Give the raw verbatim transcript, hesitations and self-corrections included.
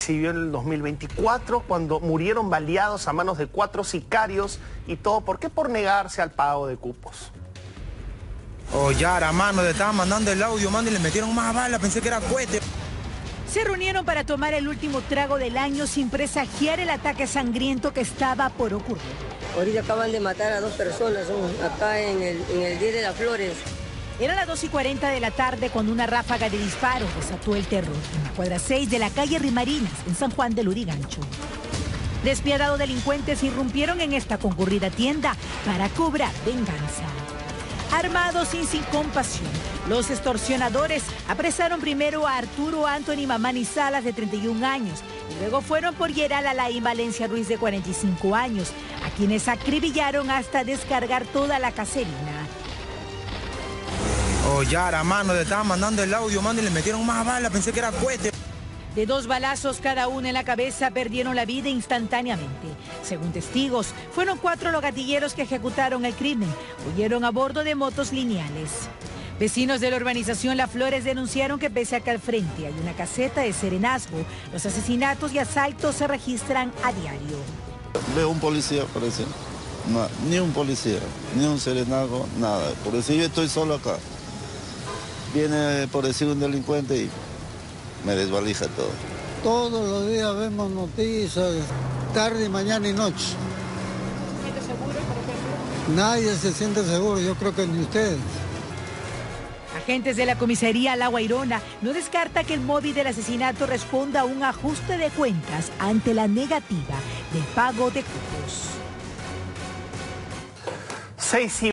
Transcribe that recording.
vivió en el dos mil veinticuatro, cuando murieron baleados a manos de cuatro sicarios y todo. ¿Por qué? Por negarse al pago de cupos. Oh, Yara, mano, le estaban mandando el audio, mano, y le metieron más balas, pensé que era cohete. Se reunieron para tomar el último trago del año sin presagiar el ataque sangriento que estaba por ocurrir. Ahorita acaban de matar a dos personas, ¿no? Acá en el, en el diez de las Flores. Eran las dos y cuarenta de la tarde cuando una ráfaga de disparos desató el terror en la cuadra seis de la calle Rimarinas, en San Juan de Lurigancho. Despiadados delincuentes irrumpieron en esta concurrida tienda para cobrar venganza. Armados y sin compasión, los extorsionadores apresaron primero a Arturo Anthony Mamani Salas, de treinta y un años, y luego fueron por Yeral Alain Valencia Ruiz, de cuarenta y cinco años, a quienes acribillaron hasta descargar toda la caserina. Oh, Yara, mano, le estaban mandando el audio, mano, y le metieron más balas, pensé que era cohete. De dos balazos cada uno en la cabeza, perdieron la vida instantáneamente. Según testigos, fueron cuatro los gatilleros que ejecutaron el crimen. Huyeron a bordo de motos lineales. Vecinos de la urbanización Las Flores denunciaron que pese a que al frente hay una caseta de serenazgo, los asesinatos y asaltos se registran a diario. Veo un policía, parece. No, ni un policía, ni un serenazgo, nada. Por eso yo estoy solo acá. Viene por decir un delincuente y me desvalija todo. Todos los días vemos noticias, tarde, mañana y noche. ¿Se siente seguro, por ejemplo? Nadie se siente seguro, yo creo que ni ustedes. Agentes de la comisaría La Guairona no descarta que el móvil del asesinato responda a un ajuste de cuentas ante la negativa del pago de cupos. Seis